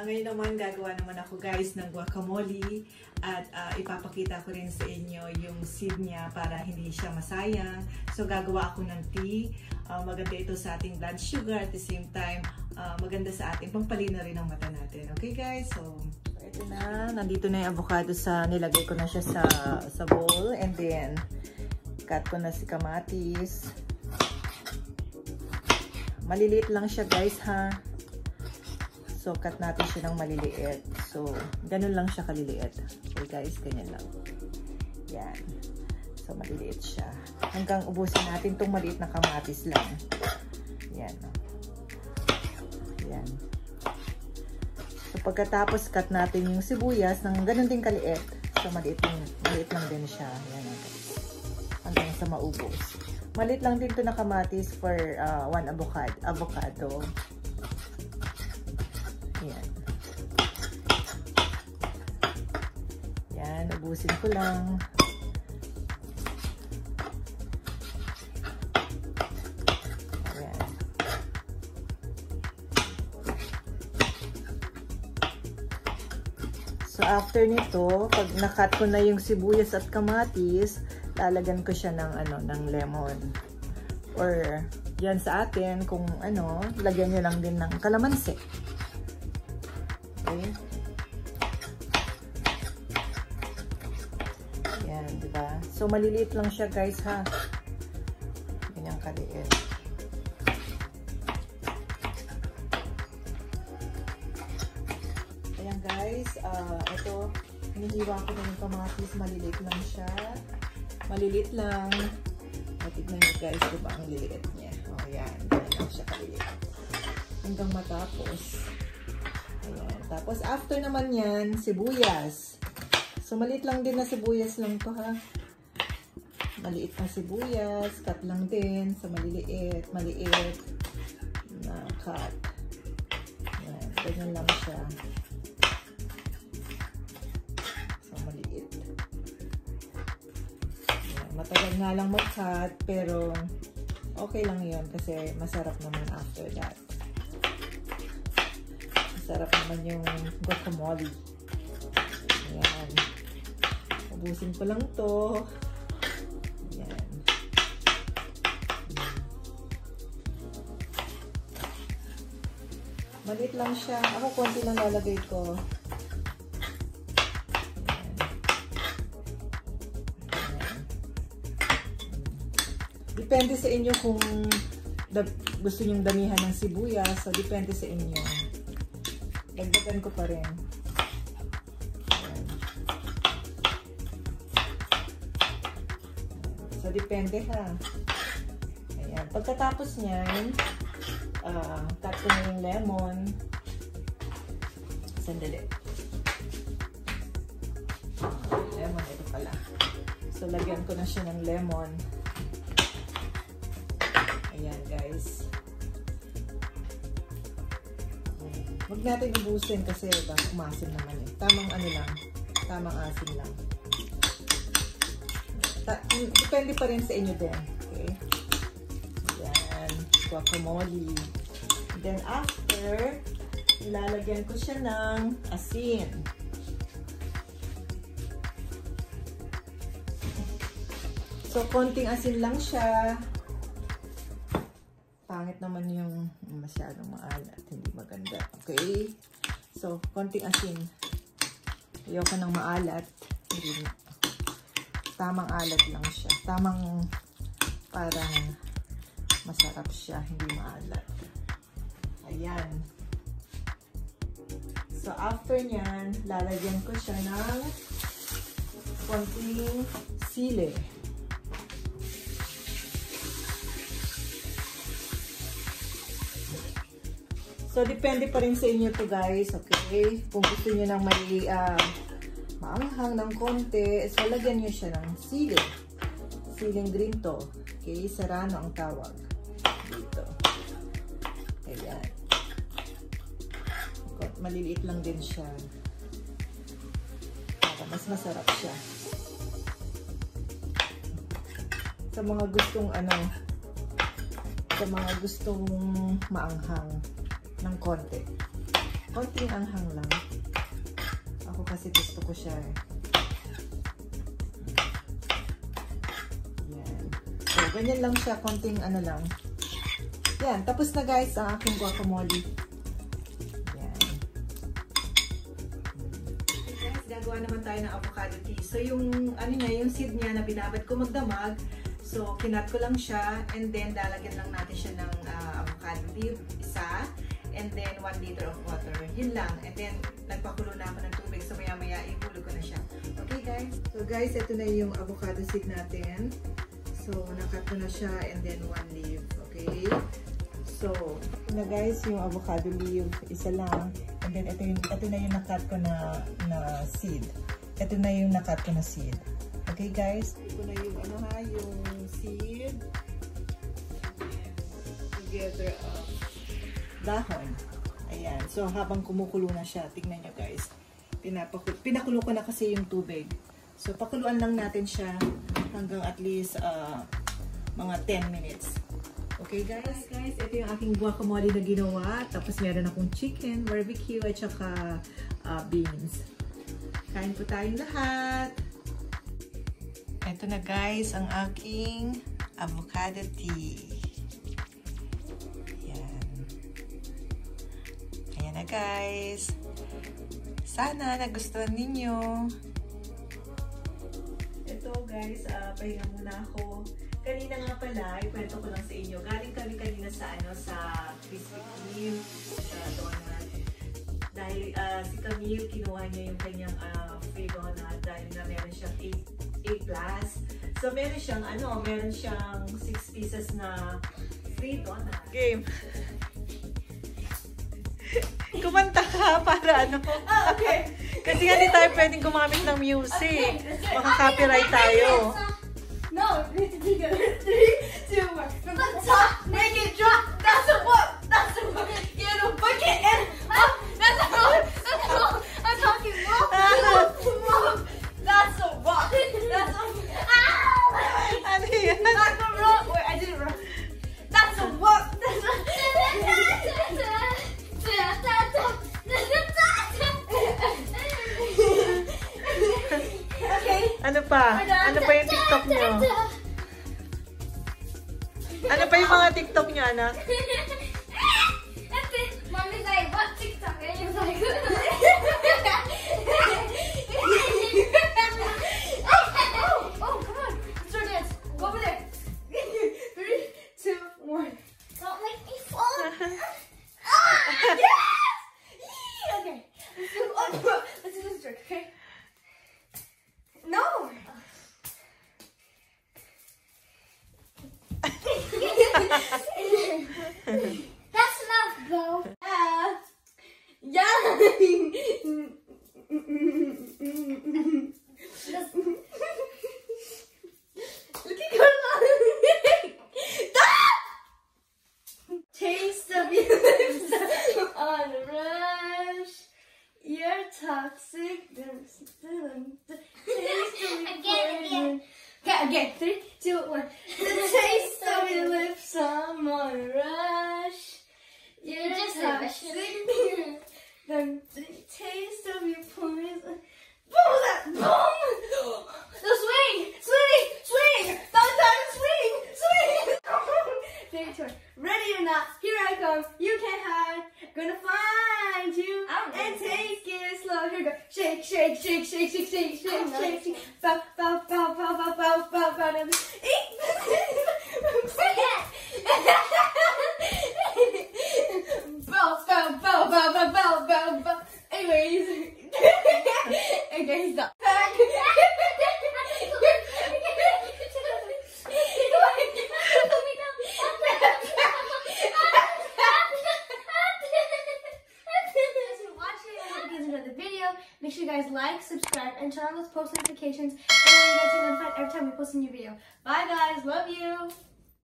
Ngayon naman gagawa naman ako guys ng guacamole at ipapakita ko rin sa inyo yung seed niya para hindi siya masayang. So gagawa ako ng tea. Maganda ito sa ating blood sugar at the same time maganda sa ating pampalino rin ng mata natin. Okay guys, so ito na. Nandito na yung avocado nilagay ko na siya sa bowl and then cut ko na si kamatis. Maliliit lang siya guys ha. So, cut natin siya ng maliliit. So, ganun lang siya kaliliit. Okay guys, ganyan lang. Yan. So, maliliit siya. Hanggang ubusin natin itong maliit na kamatis lang. Yan. Yan. So, pagkatapos cut natin yung sibuyas ng ganun din kaliit. So, maliit lang din siya. Yan. Hanggang sa maubos. Maliit lang din ito na kamatis for 1 avocado. Yan. Yan, ubusin ko lang. Ayan. So, after nito, pag nakat ko na yung sibuyas at kamatis, lalagyan ko siya ng lemon. Or, yan sa atin, kung lagyan nyo lang din ng kalamansi. Okay. Yan, diba? So, maliliit lang siya guys ha. Ganyang kaliit. Ayan guys, ito, hinihiwa ko na yung kamatis, maliliit lang siya. Maliliit lang. Tignan nyo guys, diba ang liliit niya? O yan, ganyan lang siya kaliliit. Hanggang matapos. Ayan. Tapos, after naman yan, sibuyas. So, maliit lang din na sibuyas lang to ha. Maliit na sibuyas. Cut lang din sa maliit na cut. Ayan. Ganyan lang siya. So, maliit. Ayan. Matagal nga lang mag-cut, pero okay lang yun kasi masarap naman after that. Sarap naman yung guacamole. Ayan. Ubusin ko lang to. Ayan. Maliit lang siya. Ako konti lang lalagay ko. Ayan. Ayan. Depende sa inyo kung gusto nyong damihan ng sibuyas. So, depende sa inyo. Dagdagan ko pa rin. Ayan. So, depende ha. Ayan. Pagkatapos niyan, cut ko na yung lemon. Sandali. Lemon, ito pala. So, lagyan ko na siya ng lemon. Ayan, guys. Huwag natin ubusin kasi umasim naman eh. Tamang lang. Tamang asin lang. Depende pa rin sa inyo din. Okay? Ayan. Guacamole. Then after, ilalagyan ko siya ng asin. So, konting asin lang siya. Pangit naman yung masyadong maalat. Hindi maganda. Okay? So, konting asin. Ayoko ng maalat. Hindi. Tamang alat lang siya. Tamang parang masarap siya. Hindi maalat. Ayan. So, after nyan, lalagyan ko siya ng konting sili. So, depende pa rin sa inyo to guys, okay? Kung gusto nyo nang may maanghang ng konti, so lagyan nyo siya ng sili. Siling green to. Okay? Serrano ang tawag. Dito. Ayan. Maliliit lang din siya. Para mas masarap siya. Sa mga gustong maanghang ng konti. Konting anghang lang. Ako kasi gusto ko siya eh. Yan. So, ganyan lang siya. Konting ano lang. Yan. Tapos na guys ang aking guacamole. Yan. Okay guys, gagawa naman tayo ng avocado tea. So, yung ano niya, yung seed niya na binabad ko magdamag. So, kinat ko lang siya. And then, lalagyan lang natin siya ng avocado tea. Isa. And then, 1 liter of water. Yun lang. And then, nagpakulo na ako ng tubig. So, maya-maya, ihulog ko na siya. Okay, guys? So, guys, ito na yung avocado seed natin. So, nakat ko na siya. And then, 1 leaf. Okay? So, ito na guys, yung avocado leaf. Isa lang. And then, ito na yung nakat ko na seed. Ito na yung nakat ko na seed. Okay, guys? Ito na yung, yung seed. And together, dahon. Ayan. So, habang kumukulo na siya, tignan nyo guys. Pinakulo ko na kasi yung tubig. So, pakuluan lang natin siya hanggang at least mga 10 minutes. Okay guys? Guys, ito yung aking guacamole na ginawa. Tapos meron akong chicken, barbecue, at saka beans. Kain po tayong lahat. Ito na guys, ang aking avocado tea. Guys, sana nagustuhan ninyo. Ito guys, pahinga muna ako. Kanina nga pala, ikwento ko lang sa inyo. Galing kami kanina sa Krispy Kreme, sa donut. Dahil si Camille, kinuha niya yung kanyang free donut dahil na meron siyang 8+. So meron siyang 6 pieces na free donut. Game. Kumanta ka para ano. Okay. Kasi nga di tayo pwedeng gumamit ng music. Maka-copyright tayo. No, we need to do it. 3, 2, 1. From the top, make it drop. That's a what? That's a what? Get a bucket and up. That's a what? That's a what? I'm talking walk. That's a walk. That's a ano yan? That's a rock. Wait, I didn't run. That's a walk. That's a ano pa? Ano pa yung TikTok nyo? Ano pa yung mga TikTok nyo, anak? Mommy's like, what TikTok? And he was like, oh, come on. Let's start dance. Go over there. 3, 2, 1. Don't make me fall. Yes! Okay. Let's do this trick, okay? No! That's enough, bro. Yeah. Look at your taste of your lips on a rush. You're toxic. Again. Okay, 3, 2, 1. The taste of your lips, I'm on a rush. You're toxic. The taste of your poison. Boom! That boom! The swing! Sometimes swing! Ready or not, here I come. You can't hide. Gonna find you and take it slow. Here we go. Shake. Bow. Bow. Anyways. Okay, stop. Make sure you guys like, subscribe, and turn on those post notifications, and then you guys get notified every time we post a new video. Bye guys, love you!